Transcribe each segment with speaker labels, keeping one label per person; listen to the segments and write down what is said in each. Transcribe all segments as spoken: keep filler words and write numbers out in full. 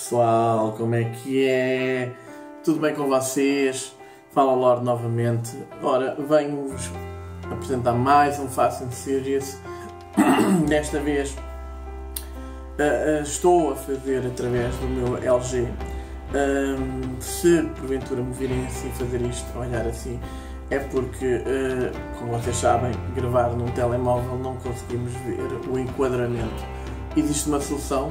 Speaker 1: pessoal, como é que é? Tudo bem com vocês? Fala Lorde novamente. Ora, venho-vos apresentar mais um Fast and Furious. Desta vez uh, uh, estou a fazer através do meu L G. Um, se porventura me virem assim fazer isto, olhar assim, é porque, uh, como vocês sabem, gravar num telemóvel não conseguimos ver o enquadramento. Existe uma solução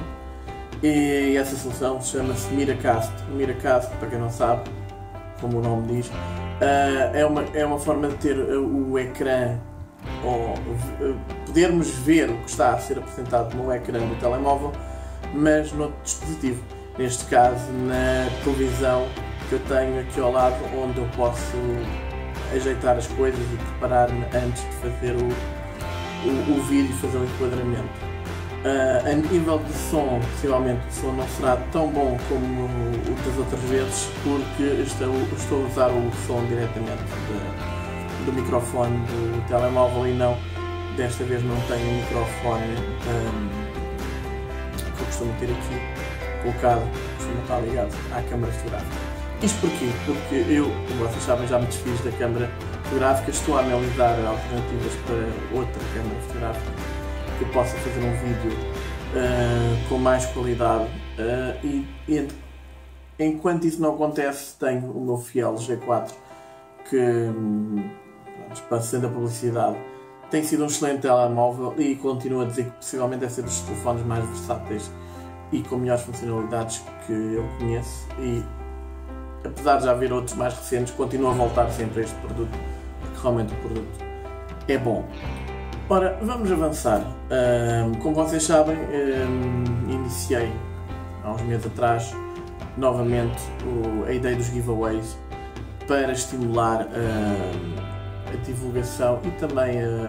Speaker 1: e essa solução chama-se Miracast. Miracast, para quem não sabe, como o nome diz, uh, é, uma, é uma forma de ter o ecrã, ou uh, podermos ver o que está a ser apresentado no ecrã do telemóvel, mas no outro dispositivo. Neste caso, na televisão que eu tenho aqui ao lado, onde eu posso ajeitar as coisas e preparar-me antes de fazer o, o, o vídeo e fazer o enquadramento. Uh, a nível de som, possivelmente o som não será tão bom como o das outras vezes, porque estou, estou a usar o som diretamente de, do microfone do telemóvel e não, desta vez não tenho um microfone um, que eu costumo ter aqui colocado, costuma estar ligado à câmara fotográfica. Isto porquê? Porque eu, como vocês sabem, já me desfiz da câmara fotográfica, estou a analisar alternativas para outra câmara fotográfica que eu possa fazer um vídeo uh, com mais qualidade uh, e, e enquanto isso não acontece, tenho o meu fiel G quatro que, um, passando a publicidade, tem sido um excelente telemóvel e continuo a dizer que possivelmente deve ser dos telefones mais versáteis e com melhores funcionalidades que eu conheço, e apesar de já haver outros mais recentes, continuo a voltar sempre a este produto porque realmente o produto é bom. Ora, vamos avançar. Um, como vocês sabem, um, iniciei há uns meses atrás novamente o, a ideia dos giveaways para estimular um, a divulgação e também a,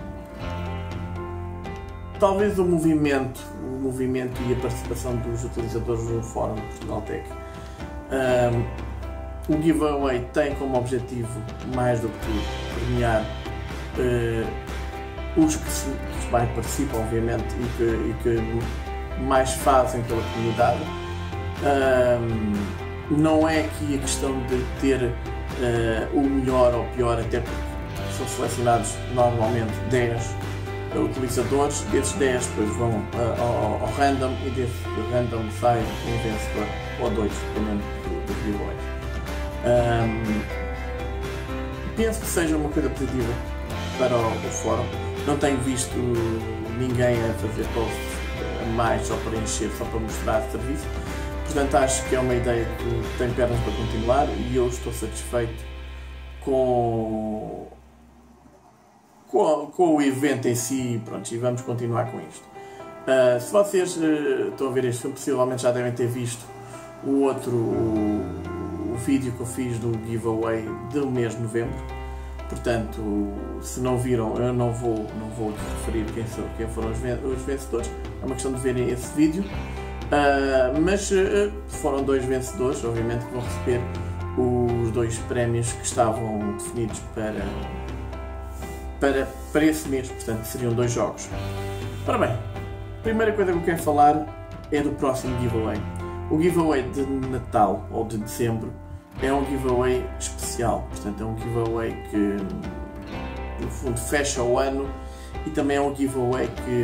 Speaker 1: talvez o movimento, o movimento e a participação dos utilizadores do Fórum de Portugal Tech. Um, o giveaway tem como objetivo, mais do que tudo, premiar uh, os que, se, os que mais participam, obviamente, e que, e que mais fazem pela comunidade. Um, não é aqui a questão de ter uh, o melhor ou o pior, até porque são selecionados normalmente dez utilizadores, desses dez depois vão uh, ao, ao random e desse random sai um vencedor, ou dois, dependendo do, do giveaway. Um, penso que seja uma coisa positiva para o, o fórum. Não tenho visto ninguém a fazer posts a mais só para encher, só para mostrar serviço. Portanto, acho que é uma ideia que tem pernas para continuar e eu estou satisfeito com, com, com o evento em si. Pronto, e vamos continuar com isto. Uh, se vocês uh, estão a ver este filme, possivelmente já devem ter visto o outro o, o vídeo que eu fiz do giveaway do mês de novembro. Portanto, se não viram, eu não vou, não vou referir quem, são, quem foram os vencedores, é uma questão de verem esse vídeo. Uh, mas uh, foram dois vencedores, obviamente, que vão receber os dois prémios que estavam definidos para, para, para esse mês, portanto, seriam dois jogos. Ora bem, a primeira coisa que eu quero falar é do próximo giveaway. O giveaway de Natal, ou de Dezembro, é um giveaway especial, portanto é um giveaway que no fundo fecha o ano e também é um giveaway que,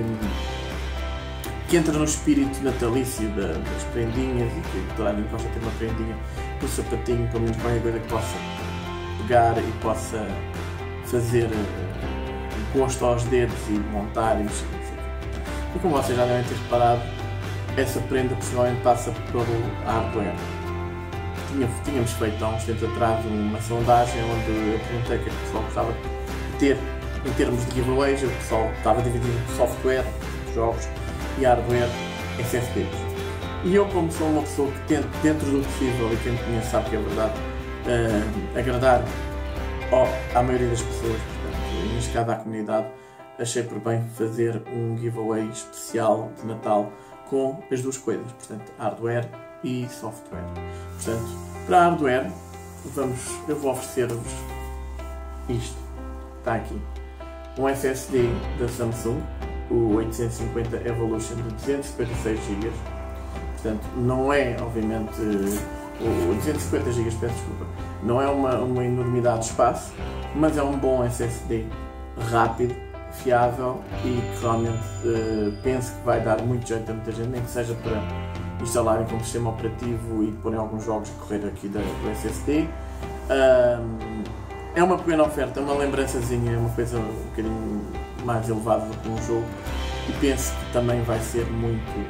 Speaker 1: que entra no espírito natalício da, das prendinhas e que toda a gente gosta de ter uma prendinha no sapatinho, pelo menos qualquer coisa que possa pegar e possa fazer gosto aos dedos e montar e não sei. E como vocês já devem ter reparado, essa prenda possivelmente passa pelo hardware. Tínhamos feito há uns tempos atrás uma sondagem onde eu perguntei o que é que o pessoal gostava de ter em termos de giveaways. O pessoal estava dividido em software, jogos e hardware, S S Ds. E eu, como sou uma pessoa que tento, dentro do possível, e quem me conhece sabe que é verdade, uh, agradar oh, à maioria das pessoas, portanto, neste caso à comunidade, achei por bem fazer um giveaway especial de Natal com as duas coisas, portanto, hardware e software. Portanto, para hardware, vamos, eu vou oferecer-vos isto. Está aqui. Um S S D da Samsung, o oitocentos e cinquenta Evolution de duzentos e cinquenta e seis gigas. Portanto, não é, obviamente, o duzentos e cinquenta gigas, peço desculpa, não é uma, uma enormidade de espaço, mas é um bom S S D rápido, fiável e que realmente uh, penso que vai dar muito jeito a muita gente, nem que seja para instalarem como sistema operativo e porem alguns jogos a correr aqui da, do S S D. Um, é uma pequena oferta, é uma lembrançazinha, é uma coisa um bocadinho mais elevada do que um jogo e penso que também vai ser muito,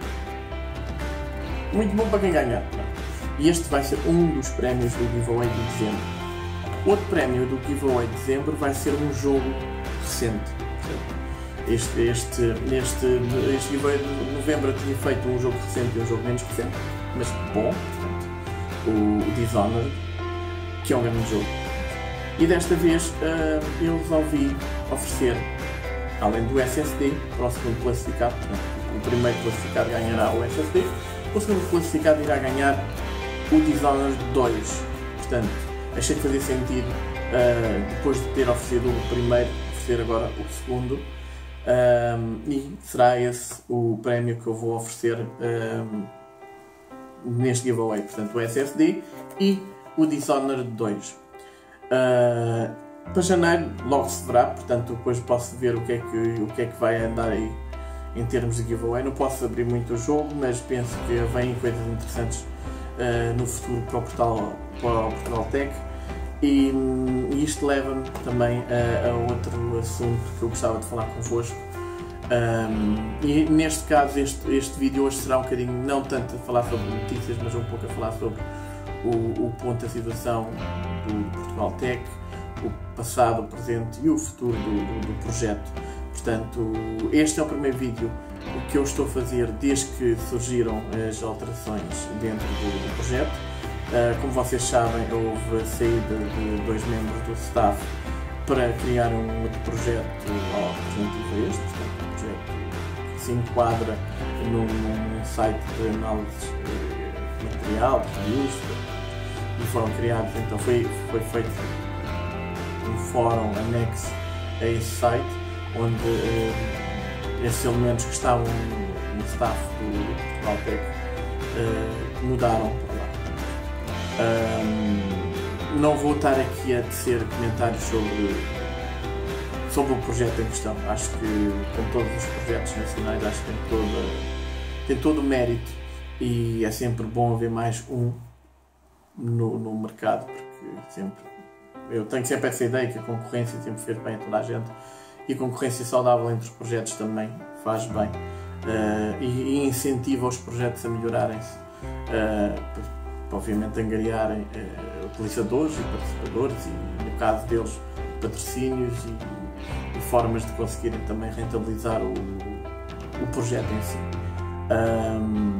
Speaker 1: muito bom para quem ganhar. E este vai ser um dos prémios do giveaway de dezembro. Outro prémio do giveaway de dezembro vai ser um jogo recente. Este, este, neste, este giveaway de novembro eu tinha feito um jogo recente e um jogo menos recente, mas bom, portanto, o Dishonored, que é um grande jogo. E desta vez uh, eu resolvi oferecer, além do S S D, para o segundo classificado, portanto, o primeiro classificado ganhará o S S D, o segundo classificado irá ganhar o Dishonored dois. Portanto, achei que fazia sentido, uh, depois de ter oferecido o primeiro, oferecer agora o segundo. Um, e será esse o prémio que eu vou oferecer um, neste giveaway, portanto o S S D e o Dishonored dois. Uh, para janeiro logo se verá, portanto depois posso ver o que, é que, o que é que vai andar aí em termos de giveaway. Não posso abrir muito o jogo, mas penso que vêm coisas interessantes uh, no futuro para o Portal, para o Portugal Tech. E, e isto leva-me também a, a outro assunto que eu gostava de falar convosco. Um, e neste caso, este, este vídeo hoje será um bocadinho, não tanto a falar sobre notícias, mas um pouco a falar sobre o, o ponto da situação do Portugal Tech, o passado, o presente e o futuro do, do, do projeto. Portanto, este é o primeiro vídeo que eu estou a fazer desde que surgiram as alterações dentro do, do projeto. Uh, como vocês sabem, houve a saída de dois membros do staff para criar um outro projeto alternativo a este, portanto, um projeto que se enquadra num, num site de análise de material, de reviews, e foram criados, então foi, foi feito um fórum anexo a esse site, onde uh, esses elementos que estavam no staff do Portugal Tech uh, mudaram para lá. Um, não vou estar aqui a tecer comentários sobre, sobre o projeto em questão. Acho que, como todos os projetos nacionais, acho que tem, toda, tem todo o mérito e é sempre bom haver mais um no, no mercado, porque sempre, eu tenho sempre essa ideia que a concorrência sempre fez bem a toda a gente e a concorrência saudável entre os projetos também faz bem uh, e, e incentiva os projetos a melhorarem-se. Uh, obviamente angariarem uh, utilizadores e participadores e, no caso deles, patrocínios e, e formas de conseguirem também rentabilizar o, o projeto em si. Um,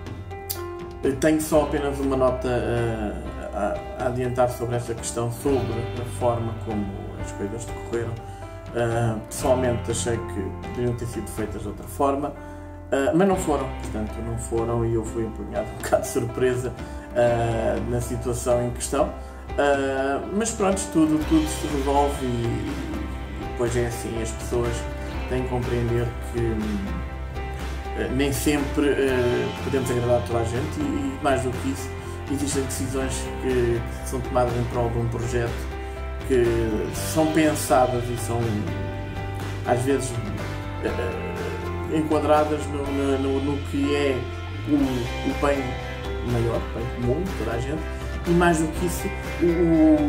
Speaker 1: tenho só apenas uma nota uh, a, a adiantar sobre esta questão, sobre a forma como as coisas decorreram. Uh, pessoalmente achei que poderiam ter sido feitas de outra forma, uh, mas não foram, portanto não foram, e eu fui apanhado um bocado de surpresa Uh, na situação em questão, uh, mas pronto, tudo, tudo se resolve e, e depois é assim, as pessoas têm que compreender que uh, nem sempre uh, podemos agradar a toda a gente e, e mais do que isso, existem decisões que, que são tomadas em prol de um projeto que são pensadas e são às vezes uh, enquadradas no, no, no que é o, o bem maior, bem comum, toda a gente, e mais do que isso, o,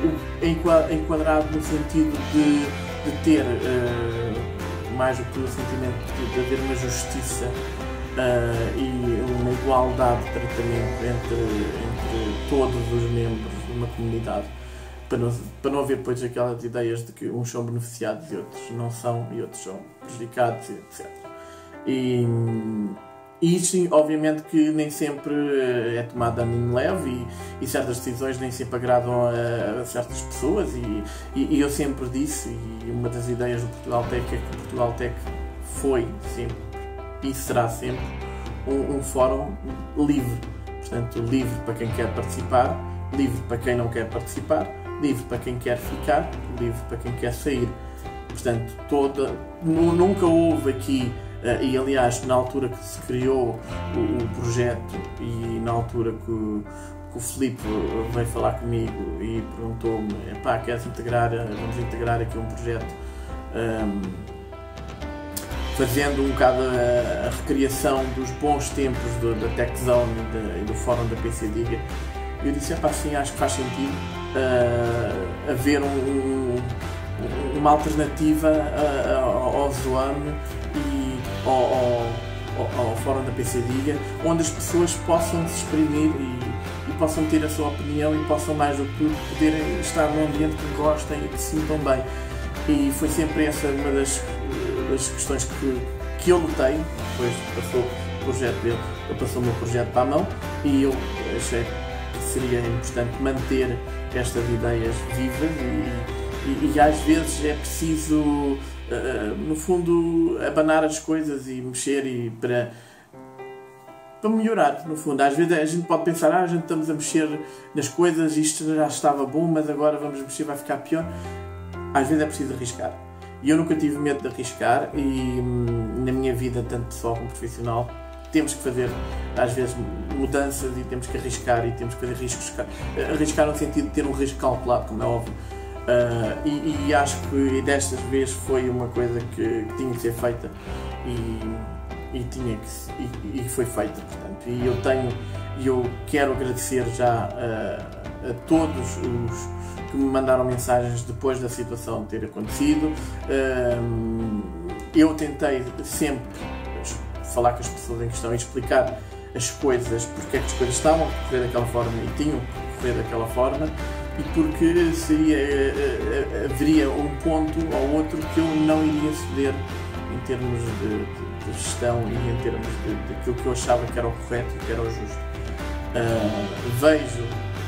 Speaker 1: o enquadrado no sentido de, de ter, uh, mais do que o sentimento de, de haver uma justiça uh, e uma igualdade de tratamento entre, entre todos os membros de uma comunidade, para não, para não haver depois aquelas ideias de que uns são beneficiados e outros não são, e outros são prejudicados, etcétera. E, E isto, obviamente, que nem sempre é tomado a mim leve e, e certas decisões nem sempre agradam a, a certas pessoas e, e, e eu sempre disse, e uma das ideias do Portugal Tech é que o Portugal Tech foi sempre e será sempre um, um fórum livre, portanto livre para quem quer participar, livre para quem não quer participar, livre para quem quer ficar, livre para quem quer sair. Portanto, toda, nunca houve aqui Uh, e aliás, na altura que se criou o, o projeto e na altura que, que o Filipe veio falar comigo e perguntou-me: pá, queres integrar, vamos integrar aqui um projeto um, fazendo um bocado a, a recriação dos bons tempos do, da TechZone e, de, e do fórum da PCDiga. Eu disse: pá, sim, acho que faz sentido uh, haver um, um, uma alternativa uh, ao, ao Zoom e ao, ao, ao fórum da PCDiga, onde as pessoas possam se exprimir e, e possam ter a sua opinião e possam, mais do que tudo, poderem estar num ambiente que gostem e que se sintam bem. E foi sempre essa uma das, das questões que, que eu lutei. Depois passou o projeto dele, ele passou o meu projeto para a mão e eu achei que seria importante manter estas ideias vivas e, e, e às vezes é preciso, Uh, no fundo, abanar as coisas e mexer e para, para melhorar, no fundo. Às vezes a gente pode pensar: ah, a gente estamos a mexer nas coisas, isto já estava bom, mas agora vamos mexer, vai ficar pior. Às vezes é preciso arriscar. E eu nunca tive medo de arriscar e hum, na minha vida, tanto pessoal como profissional, temos que fazer, às vezes, mudanças e temos que arriscar e temos que fazer riscos. Arriscar no sentido de ter um risco calculado, como é óbvio. Uh, e, e acho que desta vez foi uma coisa que, que tinha que ser feita e, e, tinha que, e, e foi feita, portanto. E eu tenho, eu quero agradecer já uh, a todos os que me mandaram mensagens depois da situação ter acontecido. Uh, eu tentei sempre falar com as pessoas em questão e explicar as coisas, porque é que as coisas estavam a correr daquela forma e tinham que correr daquela forma. E porque seria, haveria um ponto ou outro que eu não iria ceder em termos de, de, de gestão e em termos de, de aquilo que eu achava que era o correto e que era o justo. Uh, vejo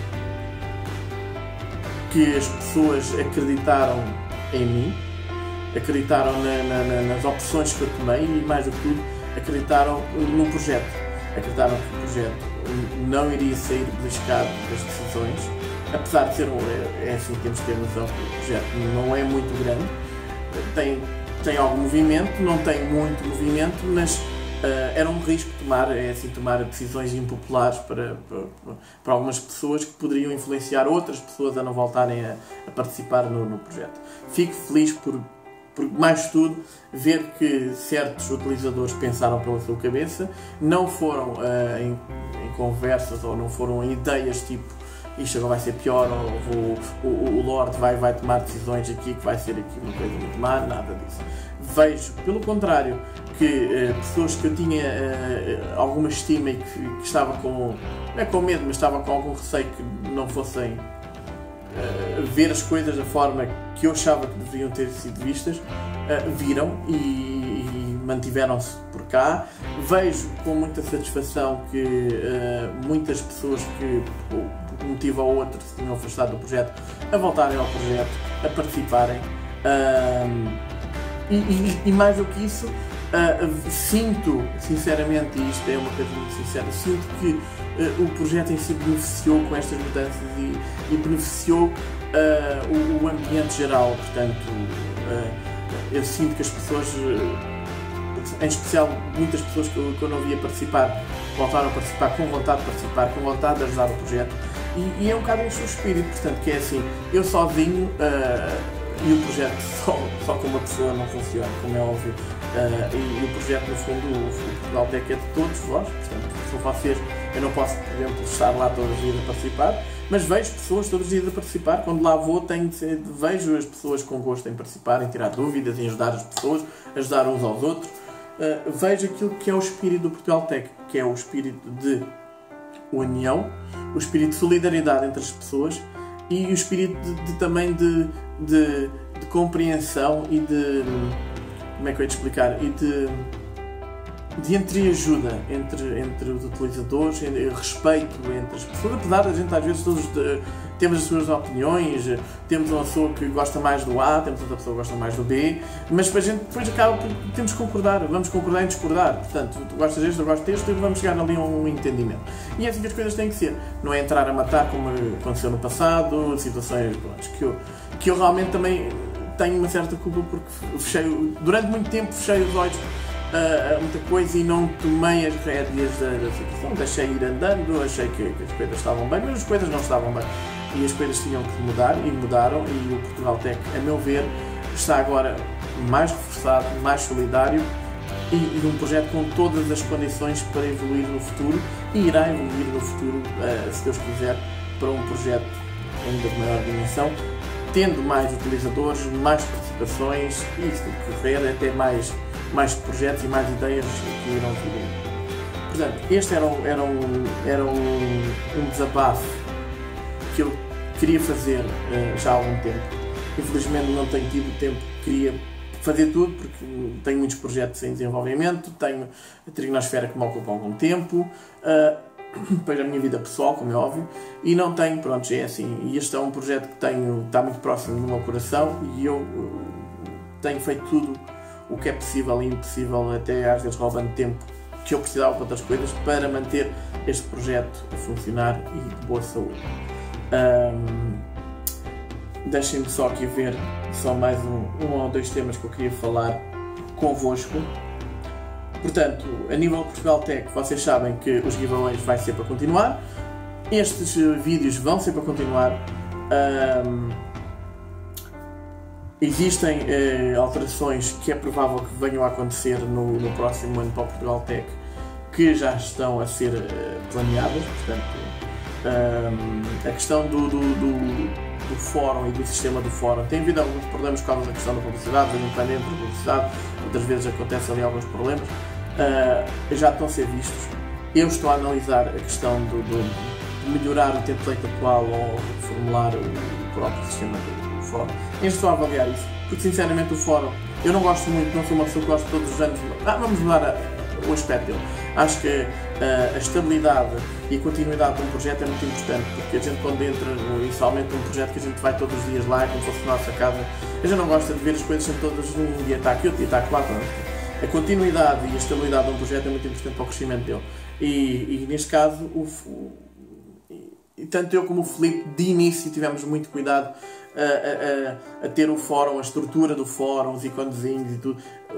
Speaker 1: que as pessoas acreditaram em mim, acreditaram na, na, nas opções que eu tomei e, mais do que tudo, acreditaram no projeto. Acreditaram que o projeto não iria sair beliscado das decisões. Apesar de ser um, é assim, temos que ter noção que o projeto não é muito grande, tem, tem algum movimento, não tem muito movimento, mas uh, era um risco tomar, é assim, tomar decisões impopulares para, para, para algumas pessoas que poderiam influenciar outras pessoas a não voltarem a, a participar no, no projeto. Fico feliz por, por, mais tudo, ver que certos utilizadores pensaram pela sua cabeça, não foram uh, em, em conversas ou não foram em ideias tipo: isto agora vai ser pior, ou o, o, o Lorde vai, vai tomar decisões aqui que vai ser aqui uma coisa muito má, nada disso. Vejo, pelo contrário, que uh, pessoas que eu tinha uh, alguma estima e que, que estava com, não é com medo, mas estava com algum receio que não fossem uh, ver as coisas da forma que eu achava que deveriam ter sido vistas, uh, viram e, e mantiveram-se por cá. Vejo com muita satisfação que uh, muitas pessoas que, por um motivo ou outro, se tinham afastado do projeto, a voltarem ao projeto, a participarem. Uh, e, e, e mais do que isso, uh, sinto, sinceramente, e isto é uma coisa muito sincera, sinto que uh, o projeto em si beneficiou com estas mudanças e, e beneficiou uh, o, o ambiente geral. Portanto, uh, eu sinto que as pessoas, em especial muitas pessoas que eu, que eu não via participar, voltaram a participar com vontade de participar, com vontade de ajudar o projeto. E, e é um bocado esse o espírito, portanto, que é assim: eu sozinho uh, e o projeto só, só com uma pessoa não funciona, como é óbvio. Uh, e, e o projeto, no fundo, o, o Portugal Tech é de todos vós, portanto, se vocês, eu não posso, por exemplo, estar lá todos os dias a participar, mas vejo pessoas todos os dias a participar. Quando lá vou, tenho de ser, vejo as pessoas com gosto em participar, em tirar dúvidas, em ajudar as pessoas, ajudar uns aos outros. Uh, vejo aquilo que é o espírito do Portugal Tech, que é o espírito de união, o espírito de solidariedade entre as pessoas e o espírito de, de, também de, de, de compreensão e de, como é que eu ia te explicar, e de, de entreajuda entre, entre os utilizadores, entre, respeito entre as pessoas, apesar da gente às vezes todos de, temos as suas opiniões, temos uma pessoa que gosta mais do A, temos outra pessoa que gosta mais do B, mas a gente depois acaba por temos que concordar, vamos concordar em discordar. Portanto, tu gostas deste, eu gosto deste, e vamos chegar ali a um entendimento. E é assim que as coisas têm que ser, não é entrar a matar como aconteceu no passado, situações que eu, que eu realmente também tenho uma certa culpa, porque fechei, durante muito tempo fechei os olhos uh, muita coisa e não tomei as rédeas da, da situação, deixei ir andando, achei que, que as coisas estavam bem, mas as coisas não estavam bem e as coisas tinham que mudar e mudaram, e o Portugal Tech, a meu ver, está agora mais reforçado, mais solidário e, e um projeto com todas as condições para evoluir no futuro, e irá evoluir no futuro, uh, se Deus quiser, para um projeto ainda de maior dimensão, tendo mais utilizadores, mais participações e, se tudo correr, até mais, mais projetos e mais ideias que irão vir. Portanto, este era, um, era, um, era um, um desabafo que eu queria fazer uh, já há algum tempo. Infelizmente não tenho tido tempo, queria fazer tudo porque tenho muitos projetos em desenvolvimento, tenho a Trigonosfera que me ocupa algum tempo, uh, depois a minha vida pessoal, como é óbvio, e não tenho, pronto, é assim, e este é um projeto que tenho, está muito próximo do meu coração, e eu uh, tenho feito tudo o que é possível e impossível, até às vezes roubando tempo que eu precisava para outras coisas, para manter este projeto a funcionar e de boa saúde. Um, Deixem-me só aqui ver só mais um, um ou dois temas que eu queria falar convosco. Portanto, a nível Portugal Tech, vocês sabem que os giveaways vai ser para continuar. Estes vídeos vão ser para continuar. Um, existem uh, alterações que é provável que venham a acontecer no, no próximo ano para o Portugal Tech, que já estão a ser uh, planeadas. Portanto, um, a questão do, do, do do fórum e do sistema do fórum. Tem havido alguns problemas por causa da questão da publicidade, da independente da publicidade, outras vezes acontecem ali alguns problemas, uh, já estão a ser vistos. Eu estou a analisar a questão do, do, de melhorar o template atual ou reformular o próprio sistema do, do fórum. Eu estou a avaliar isso, porque sinceramente o fórum, eu não gosto muito, não sou uma pessoa que gosta todos os anos, ah, vamos mudar a, o aspecto dele. Acho que uh, a estabilidade e a continuidade de um projeto é muito importante, porque a gente, quando entra inicialmente num projeto que a gente vai todos os dias lá, como se fosse a nossa casa, a gente não gosta de ver as coisas sempre todas um dia está aqui, outro dia está lá. A continuidade e a estabilidade de um projeto é muito importante para o crescimento dele. E, e neste caso, o, o, e tanto eu como o Filipe, de início, tivemos muito cuidado a, a, a, a ter o fórum, a estrutura do fórum, os iconezinhos e tudo,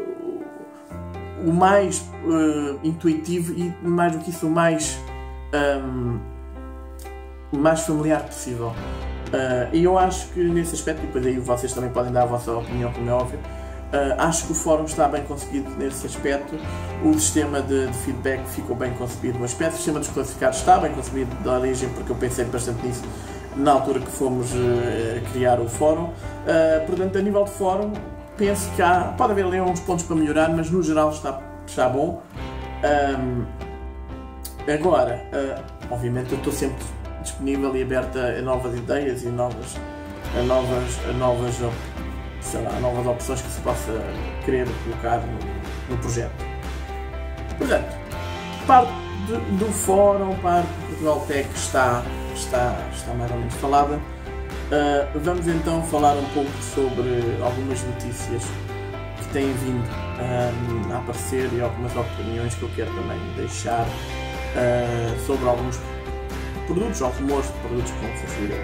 Speaker 1: o mais uh, intuitivo e, mais do que isso, o mais, um, mais familiar possível. Uh, e eu acho que nesse aspecto, e depois aí vocês também podem dar a vossa opinião, como é óbvio, uh, acho que o fórum está bem conseguido nesse aspecto. O sistema de, de feedback ficou bem concebido no aspecto, o sistema dos classificados está bem concebido da origem, porque eu pensei bastante nisso na altura que fomos uh, criar o fórum. Uh, portanto, a nível de fórum, penso que há, pode haver ali uns pontos para melhorar, mas no geral está, está bom. Um, agora, uh, obviamente eu estou sempre disponível e aberto a novas ideias e novas, a novas, a novas, sei lá, a novas opções que se possa querer colocar no, no projeto. Portanto, parte do, do fórum, parte do Portugal Tech está, está, está mais ou menos falada. Uh, vamos então falar um pouco sobre algumas notícias que têm vindo um, a aparecer e algumas opiniões que eu quero também deixar uh, sobre alguns produtos ou rumores de produtos que vão surgir.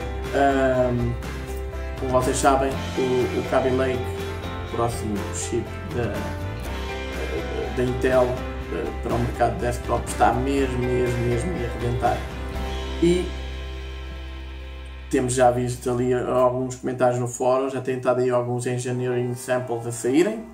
Speaker 1: Um, como vocês sabem, o, o Kaby Lake, próximo chip da, da Intel uh, para o mercado de desktop, está mesmo, mesmo, mesmo a arrebentar. E temos já visto ali alguns comentários no fórum, já tem estado aí alguns engineering samples a saírem.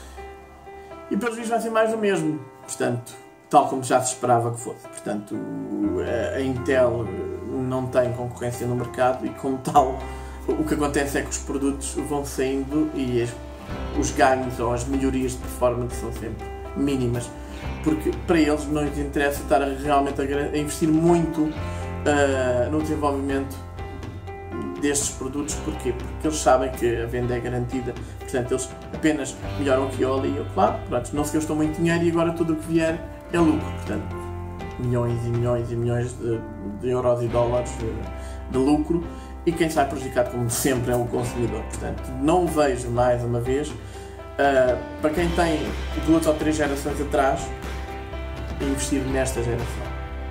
Speaker 1: E pelos vistos vai ser mais do mesmo, portanto, tal como já se esperava que fosse. Portanto, a Intel não tem concorrência no mercado e, como tal, o que acontece é que os produtos vão saindo e os ganhos ou as melhorias de performance são sempre mínimas, porque para eles não lhes interessa estar realmente a investir muito uh, no desenvolvimento destes produtos. Porquê? Porque eles sabem que a venda é garantida, portanto eles apenas melhoram aqui ou ali, claro, pronto, não se gastou muito dinheiro e agora tudo o que vier é lucro, portanto milhões e milhões e milhões de, de euros e dólares de, de lucro, e quem sai prejudicado como sempre é o consumidor. Portanto, não vejo mais uma vez, uh, para quem tem duas ou três gerações atrás, investir nesta geração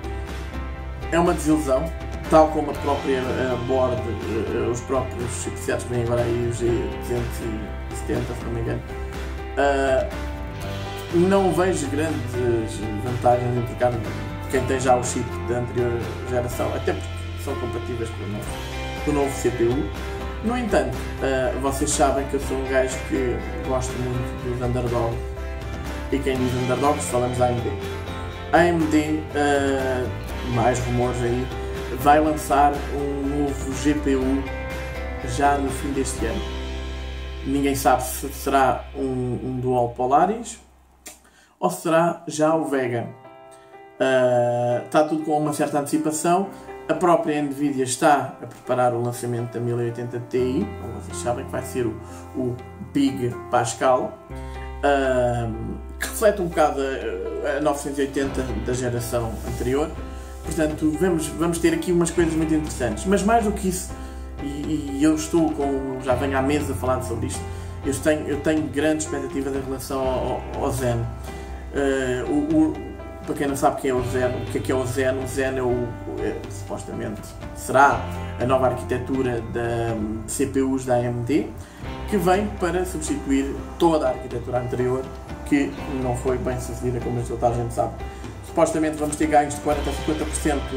Speaker 1: é uma desilusão. Tal como a própria uh, board, uh, os próprios chipsets que vêm agora aí, os G duzentos e setenta, se não me engano, uh, não vejo grandes vantagens em trocar quem tem já o chip da anterior geração, até porque são compatíveis com o novo, com o novo C P U. No entanto, uh, vocês sabem que eu sou um gajo que gosto muito dos underdogs, e quem diz underdogs falamos da A M D. A A M D, uh, mais rumores aí, vai lançar um novo G P U já no fim deste ano. Ninguém sabe se será um, um Dual Polaris ou será já o Vega. Uh, está tudo com uma certa antecipação. A própria Nvidia está a preparar o lançamento da mil e oitenta Ti, como vocês sabem que vai ser o, o Big Pascal, uh, que reflete um bocado a, a novecentos e oitenta da geração anterior. Portanto, vamos, vamos ter aqui umas coisas muito interessantes. Mas mais do que isso, e, e eu estou com, já venho há meses a falar sobre isto, eu tenho, eu tenho grandes expectativas em relação ao, ao Zen. Uh, o, o, para quem não sabe quem é o Zen, o que é que é o Zen, o Zen é o, é, supostamente será a nova arquitetura da C P Us da A M D, que vem para substituir toda a arquitetura anterior que não foi bem sucedida, como toda a gente sabe. Supostamente vamos ter ganhos de quarenta a cinquenta por cento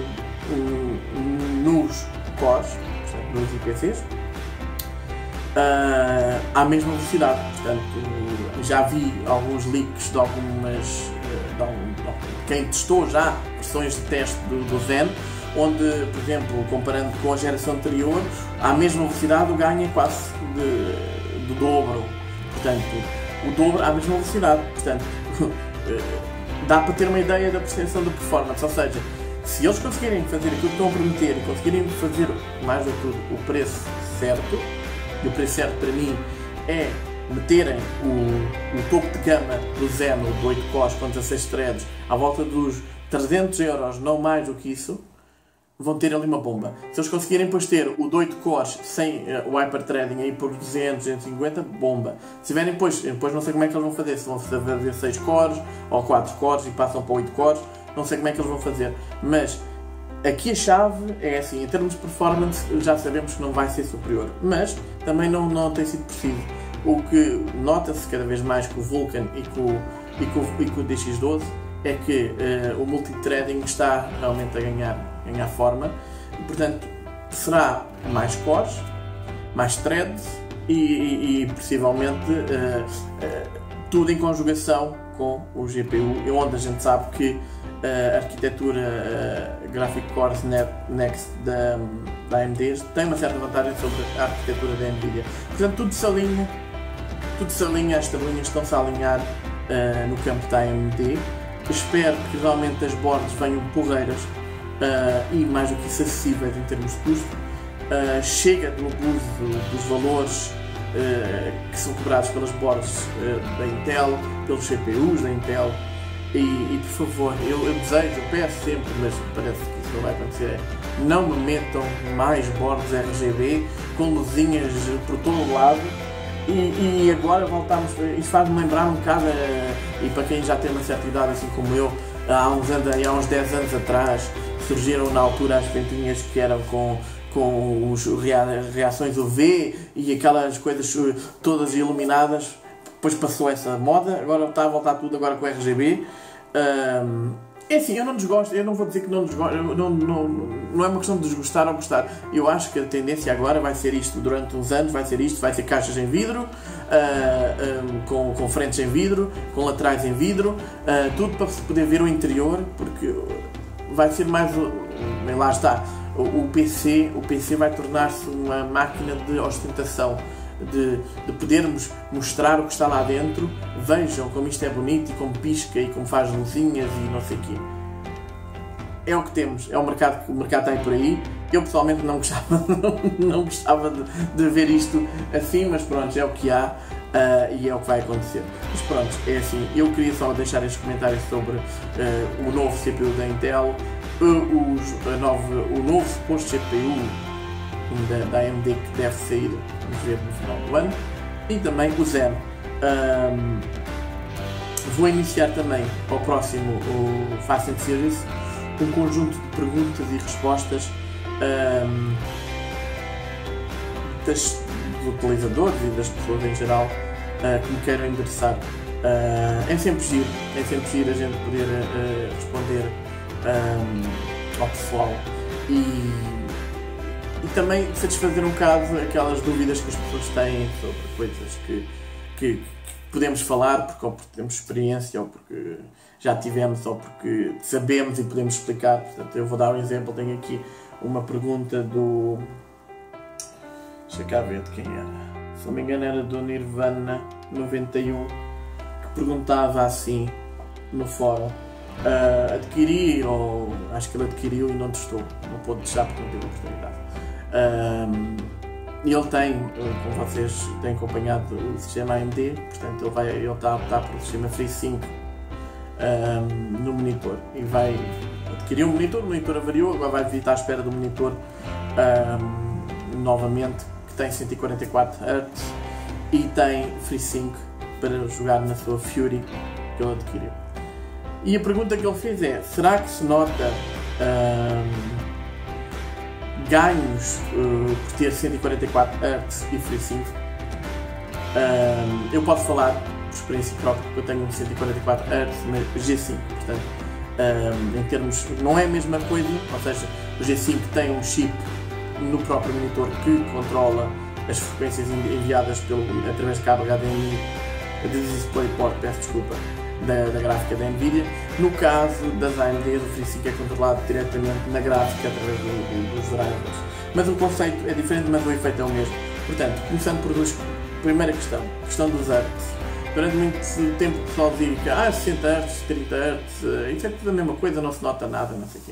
Speaker 1: nos cores, portanto, nos I P Cs, uh, à mesma velocidade. Portanto, já vi alguns leaks de algumas, de algum, de quem testou já versões de teste do, do Zen, onde, por exemplo, comparando com a geração anterior, à mesma velocidade o ganho é quase de, do dobro. Portanto, o dobro à mesma velocidade. Portanto, dá para ter uma ideia da percepção da performance. Ou seja, se eles conseguirem fazer aquilo que estão a prometer e conseguirem fazer, mais do que tudo, o preço certo, e o preço certo para mim é meterem o, o topo de gama do Zen, de oito cores com dezasseis threads, à volta dos trezentos euros, não mais do que isso, vão ter ali uma bomba. Se eles conseguirem depois ter o de oito cores sem uh, o hyperthreading aí por duzentos, duzentos e cinquenta, bomba. Se tiverem depois, depois não sei como é que eles vão fazer, se vão fazer seis cores ou quatro cores e passam para oito cores, não sei como é que eles vão fazer. Mas aqui a chave é assim, em termos de performance já sabemos que não vai ser superior, mas também não, não tem sido preciso. O que nota-se cada vez mais com o Vulkan e com, e com, e com o D X doze é que uh, o multithreading está realmente a ganhar, ganhar forma, e, portanto será mais cores, mais threads e, e, e possivelmente uh, uh, tudo em conjugação com o G P U, onde a gente sabe que a arquitetura uh, Graphic Cores Next da, da A M D tem uma certa vantagem sobre a arquitetura da Nvidia. Portanto, tudo se alinha, tudo se alinha, as tabelinhas estão-se a alinhar uh, no campo da A M D. Espero que realmente as boards venham porreiras uh, e, mais do que isso, acessíveis em termos de custo. Uh, chega do abuso dos valores uh, que são cobrados pelas boards uh, da Intel, pelos C P Us da Intel. E, e por favor, eu, eu desejo, eu peço sempre, mas parece que isso não vai acontecer, é, não me metam mais boards R G B com luzinhas por todo o lado. E, e agora voltamos, isso faz-me lembrar um bocado, e para quem já tem uma certa idade assim como eu, há uns, anos, há uns dez anos atrás surgiram na altura as ventinhas que eram com, com os reações U V e aquelas coisas todas iluminadas. Depois passou essa moda, agora está a voltar tudo agora com R G B. Um, é assim, eu não desgosto, eu não vou dizer que não desgosto, não, não, não é uma questão de desgostar ou gostar. Eu acho que a tendência agora vai ser isto durante uns anos, vai ser isto, vai ser caixas em vidro, uh, um, com, com frentes em vidro, com laterais em vidro, uh, tudo para se poder ver o interior, porque vai ser mais, bem, lá está, o, o P C, o P C vai tornar-se uma máquina de ostentação. De, de podermos mostrar o que está lá dentro. Vejam como isto é bonito e como pisca e como faz luzinhas e não sei o quê. É o que temos, é o mercado que o mercado tem por aí. Eu pessoalmente não gostava, não, não gostava de, de ver isto assim, mas pronto, é o que há uh, e é o que vai acontecer. Mas pronto, é assim, eu queria só deixar estes comentários sobre uh, o novo C P U da Intel, uh, os, a nova, o novo suposto C P U Da, da A M D que deve sair, vamos ver, no final do ano, e também o Zen. Um, vou iniciar também ao próximo o Fast and Furious, um conjunto de perguntas e respostas um, das, dos utilizadores e das pessoas em geral uh, que me queiram endereçar Uh, é sempre giro, é sempre giro a gente poder uh, responder um, ao pessoal e, e também satisfazer um bocado aquelas dúvidas que as pessoas têm sobre coisas que, que, que podemos falar porque ou porque temos experiência ou porque já tivemos ou porque sabemos e podemos explicar. Portanto, eu vou dar um exemplo. Tenho aqui uma pergunta do... deixa cá ver de quem era. Se não me engano era do Nirvana noventa e um, que perguntava assim no fórum: uh, adquiri, ou acho que ele adquiriu e não testou, não pôde deixar porque não teve oportunidade. Um, e ele tem, como vocês têm acompanhado, o sistema A M D, portanto ele, vai, ele está a optar pelo sistema FreeSync um, no monitor e vai adquirir um monitor, o monitor avariou, agora vai visitar à espera do monitor um, novamente, que tem cento e quarenta e quatro hertz e tem FreeSync para jogar na sua Fury que ele adquiriu. E a pergunta que ele fez é: será que se nota um, ganhos uh, por ter cento e quarenta e quatro hertz e FreeSync? Um, eu posso falar por experiência própria, porque eu tenho um cento e quarenta e quatro hertz, mas G cinco, portanto, um, em termos, não é a mesma coisa, ou seja, o G cinco tem um chip no próprio monitor que controla as frequências enviadas pelo, através de cabo H D M I, de DisplayPort, peço desculpa, da, da gráfica da Nvidia. No caso das A M D, o FreeSync é controlado diretamente na gráfica através do, do, dos drivers. Mas o conceito é diferente, mas o efeito é o mesmo. Portanto, começando por duas. Primeira questão, questão dos hertz. Durante muito tempo o pessoal dizia que ah, sessenta hertz, trinta hertz, isso é tudo a mesma coisa, não se nota nada, não sei o quê.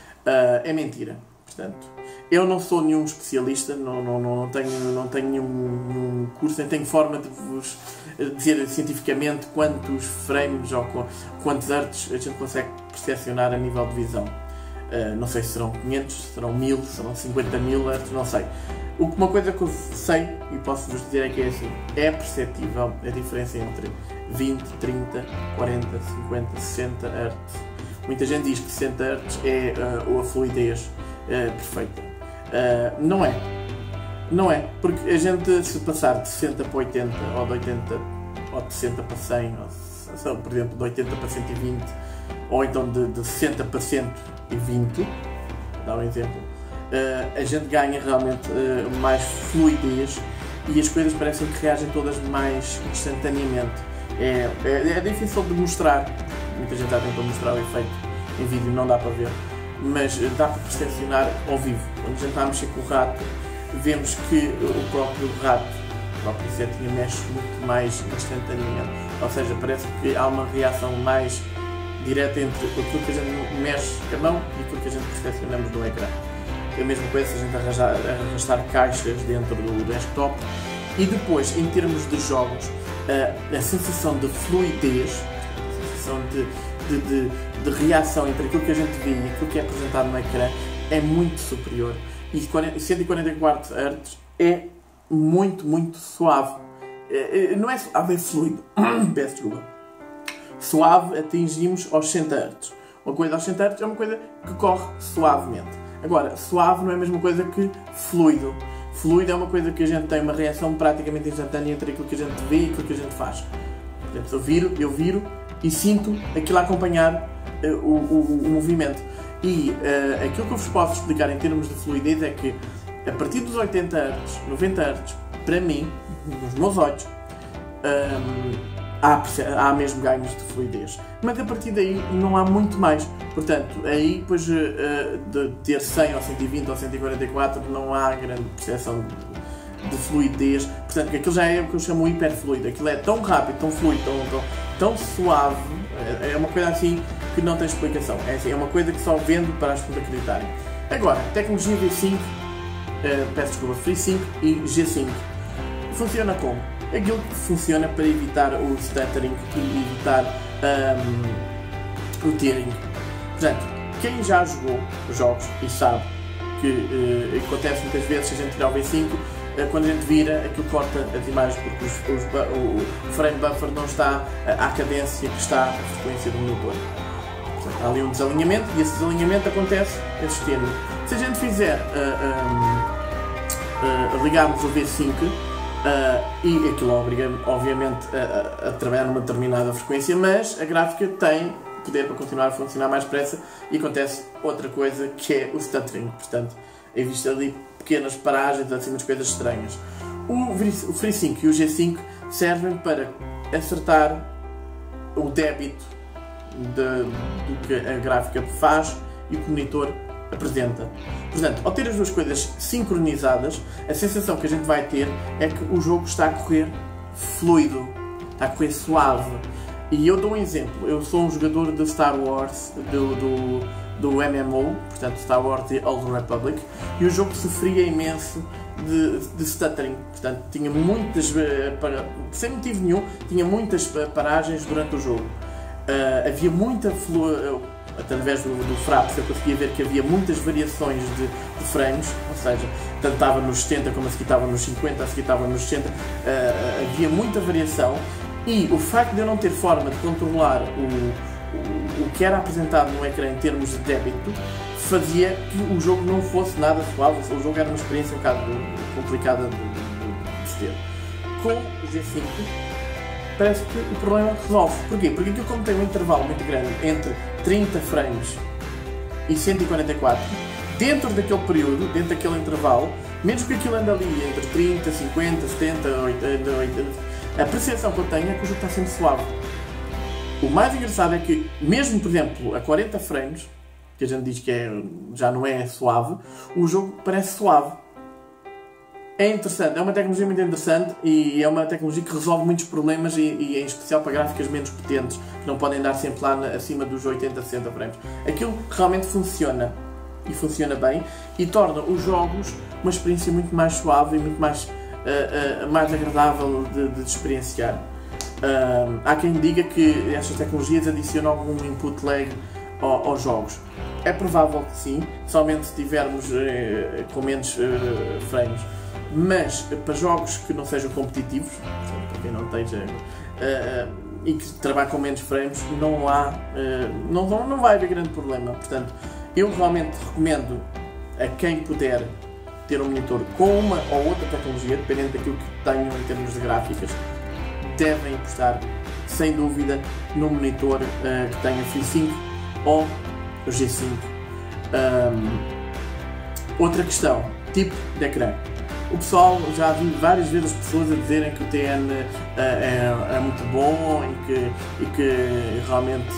Speaker 1: Uh, é mentira. Portanto, eu não sou nenhum especialista, não, não, não, não tenho, não tenho nenhum, nenhum curso, nem tenho forma de vos dizer cientificamente quantos frames ou quantos hertz a gente consegue percepcionar a nível de visão. Uh, não sei se serão quinhentos, serão mil, serão cinquenta mil hertz, não sei. Uma coisa que eu sei e posso vos dizer é que é assim: é perceptível a diferença entre vinte, trinta, quarenta, cinquenta, sessenta hertz. Muita gente diz que sessenta hertz é uh, a fluidez uh, perfeita. Uh, não é. Não é. Porque a gente, se passar de sessenta para oitenta, ou de oitenta ou de sessenta para cem, ou, por exemplo, de oitenta para cento e vinte, ou então de, de sessenta para cento e vinte, vou dar um exemplo, uh, a gente ganha realmente uh, mais fluidez e as coisas parecem que reagem todas mais instantaneamente. É, é, é difícil de mostrar, muita gente já tentou mostrar o efeito em vídeo, não dá para ver, mas dá para percepcionar ao vivo. Quando a gente está a mexer com o rato, vemos que o próprio rato, o próprio insetinho, mexe muito mais instantaneamente. Ou seja, parece que há uma reação mais direta entre aquilo que a gente mexe com a mão e aquilo que a gente percepcionamos no ecrã. É a mesma coisa se a gente arranjar, arrastar caixas dentro do desktop. E depois, em termos de jogos, a, a sensação de fluidez, a sensação de, de, de, de reação entre aquilo que a gente vê e aquilo que é apresentado no ecrã é muito superior. E cento e quarenta e quatro hertz é muito, muito suave. É, não é suave, é fluido. Peço desculpa. Suave atingimos aos cem hertz. Uma coisa aos cem hertz é uma coisa que corre suavemente. Agora, suave não é a mesma coisa que fluido. Fluido é uma coisa que a gente tem uma reação praticamente instantânea entre aquilo que a gente vê e aquilo que a gente faz. Portanto, eu viro, eu viro e sinto aquilo a acompanhar uh, o, o, o movimento. E uh, aquilo que eu vos posso explicar em termos de fluidez é que a partir dos oitenta hertz, noventa hertz, para mim, nos meus olhos, um, há, há mesmo ganhos de fluidez. Mas a partir daí não há muito mais. Portanto, aí depois uh, de ter cem ou cento e vinte ou cento e quarenta e quatro não há grande percepção de, de fluidez. Portanto, aquilo já é o que eu chamo hiperfluido. Aquilo é tão rápido, tão fluido, tão, tão, tão suave. É uma coisa assim que não tem explicação. É, assim, é uma coisa que só vendo para as pessoas acreditarem. Agora, tecnologia V cinco, uh, peço desculpa, FreeSync e G cinco. Funciona como? Aquilo que funciona para evitar o stuttering e evitar um, o tearing. Portanto, quem já jogou jogos e sabe que uh, acontece muitas vezes se a gente tirar o V cinco, uh, quando a gente vira, aquilo corta as imagens porque os, os, o, o frame buffer não está uh, à cadência que está a frequência do monitor. Portanto, há ali um desalinhamento e esse desalinhamento acontece esse tearing. Se a gente fizer uh, um, uh, ligarmos o V cinco, Uh, e aquilo obriga-me, obviamente, a, a, a trabalhar numa determinada frequência, mas a gráfica tem poder para continuar a funcionar mais depressa e acontece outra coisa que é o stuttering. Portanto, existe ali pequenas paragens acima de coisas estranhas. O, o FreeSync e o G cinco servem para acertar o débito de, do que a gráfica faz e o que o monitor apresenta. Portanto, ao ter as duas coisas sincronizadas, a sensação que a gente vai ter é que o jogo está a correr fluido, está a correr suave. E eu dou um exemplo. Eu sou um jogador de Star Wars, do, do, do M M O, portanto Star Wars The Old Republic, e o jogo sofria imenso de, de stuttering. Portanto, tinha muitas, para, sem motivo nenhum, tinha muitas paragens durante o jogo. Uh, havia muita flu... através do, do Fraps eu conseguia ver que havia muitas variações de, de frames, ou seja, tanto estava nos setenta como a seguir estava nos cinquenta, a seguir estava nos sessenta, uh, havia muita variação, e o facto de eu não ter forma de controlar o, o, o que era apresentado no ecrã em termos de débito fazia que o jogo não fosse nada suave. O jogo era uma experiência um bocado complicada de, de, de se ter. Com o G cinco parece que o problema resolve. Porquê? Porque aquilo, como tem um intervalo muito grande entre trinta frames e cento e quarenta e quatro, dentro daquele período, dentro daquele intervalo, mesmo que aquilo ande ali entre trinta, cinquenta, setenta, oitenta, oitenta, a percepção que eu tenho é que o jogo está sempre suave. O mais engraçado é que, mesmo, por exemplo, a quarenta frames, que a gente diz que é, já não é suave, o jogo parece suave. É interessante, é uma tecnologia muito interessante e é uma tecnologia que resolve muitos problemas e, e em especial para gráficas menos potentes, que não podem dar sempre lá na, acima dos oitenta, sessenta frames. Aquilo realmente funciona, e funciona bem, e torna os jogos uma experiência muito mais suave e muito mais, uh, uh, mais agradável de, de experienciar. Uh, há quem diga que estas tecnologias adicionam algum input lag ao, aos jogos. É provável que sim, somente se tivermos uh, com menos uh, frames. Mas para jogos que não sejam competitivos, para quem não esteja uh, e que trabalhe com menos frames, não há, uh, não, não vai haver grande problema. Portanto, eu realmente recomendo a quem puder ter um monitor com uma ou outra tecnologia, dependendo daquilo que tenham em termos de gráficas, devem apostar sem dúvida num monitor uh, que tenha FreeSync ou G cinco. Um, outra questão, tipo de ecrã. O pessoal, já vi várias vezes pessoas a dizerem que o T N uh, é, é muito bom e que, e que realmente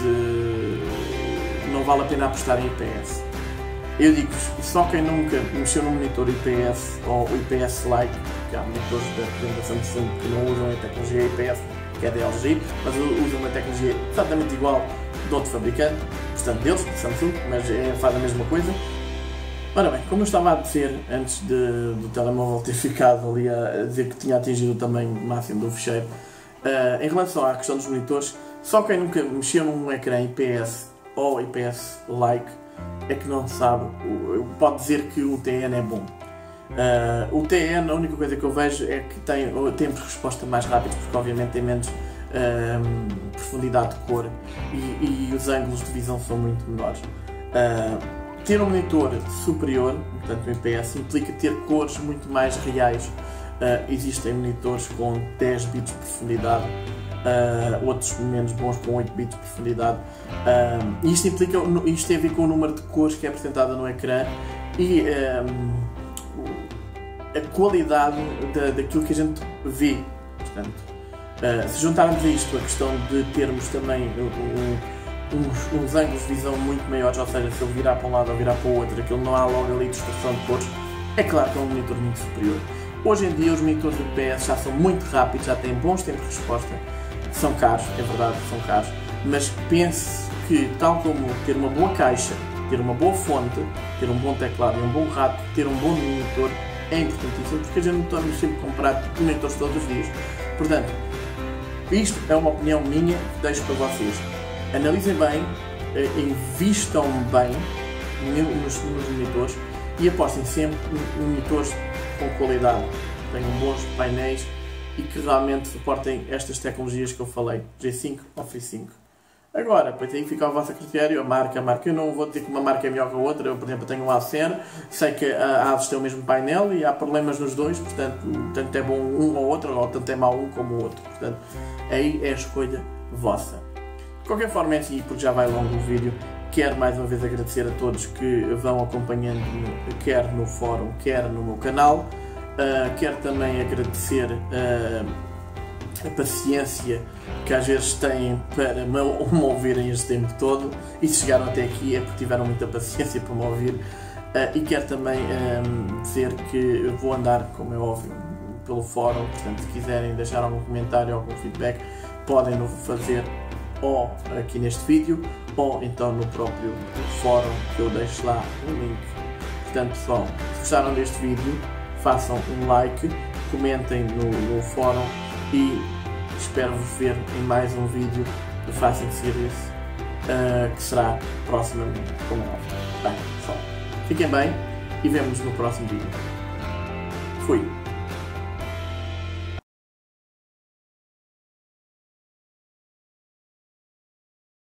Speaker 1: uh, não vale a pena apostar em I P S. Eu digo-vos, só quem nunca mexeu num monitor I P S ou I P S-like, que há monitores da representação de Samsung que não usam a tecnologia I P S, que é da L G, mas usam uma tecnologia exatamente igual de outro fabricante, portanto deles, Samsung, mas é, faz a mesma coisa. Ora bem, como eu estava a dizer antes de, do telemóvel ter ficado ali a dizer que tinha atingido o tamanho máximo do fecheiro, uh, em relação à questão dos monitores, só quem nunca mexeu num ecrã I P S ou I P S-like é que não sabe, pode dizer que o T N é bom. Uh, o T N, a única coisa que eu vejo é que tem tempos de resposta mais rápidos, porque obviamente tem menos uh, profundidade de cor e, e os ângulos de visão são muito menores. Uh, Ter um monitor superior, portanto um I P S, implica ter cores muito mais reais. Uh, existem monitores com dez bits de profundidade, uh, outros menos bons com oito bits de profundidade. Uh, isto, implica, isto tem a ver com o número de cores que é apresentada no ecrã e um, a qualidade da, daquilo que a gente vê. Portanto, uh, se juntarmos a isto a questão de termos também um, Uns, uns ângulos de visão muito maiores, ou seja, se ele virar para um lado ou virar para o outro, aquilo não há logo ali distorção de cores, é claro que é um monitor muito superior. Hoje em dia os monitores de I P S já são muito rápidos, já têm bons tempos de resposta, são caros, é verdade, são caros, mas pense que, tal como ter uma boa caixa, ter uma boa fonte, ter um bom teclado e um bom rato, ter um bom monitor é importantíssimo, porque a gente não estamos sempre a comprar monitores todos os dias. Portanto, isto é uma opinião minha que deixo para vocês. Analisem bem, invistam bem nos, nos monitores e apostem sempre em monitores com qualidade, que tenham bons painéis e que realmente suportem estas tecnologias que eu falei, G cinco ou FreeSync. Agora, depois aí fica ao vosso critério, a marca, a marca. Eu não vou dizer que uma marca é melhor que a outra. Eu, por exemplo, tenho um Acer, sei que a Asus tem o mesmo painel e há problemas nos dois, portanto, tanto é bom um ou outro, ou tanto é mau um como o outro. Portanto, aí é a escolha vossa. De qualquer forma, é assim, porque já vai longo o vídeo. Quero mais uma vez agradecer a todos que vão acompanhando-me, quer no fórum, quer no meu canal. Uh, quero também agradecer uh, a paciência que às vezes têm para me, me ouvirem este tempo todo, e se chegaram até aqui é porque tiveram muita paciência para me ouvir. Uh, e quero também um, dizer que vou andar, como é óbvio, pelo fórum, portanto, se quiserem deixar algum comentário, algum feedback, podem no fazer ou aqui neste vídeo, ou então no próprio fórum, que eu deixo lá o link. Portanto, pessoal, se gostaram deste vídeo, façam um like, comentem no, no fórum e espero-vos ver em mais um vídeo do Fast and Serious, uh, que será proximamente, como é óbvio. Bem, pessoal, fiquem bem e vemo-nos no próximo vídeo. Fui!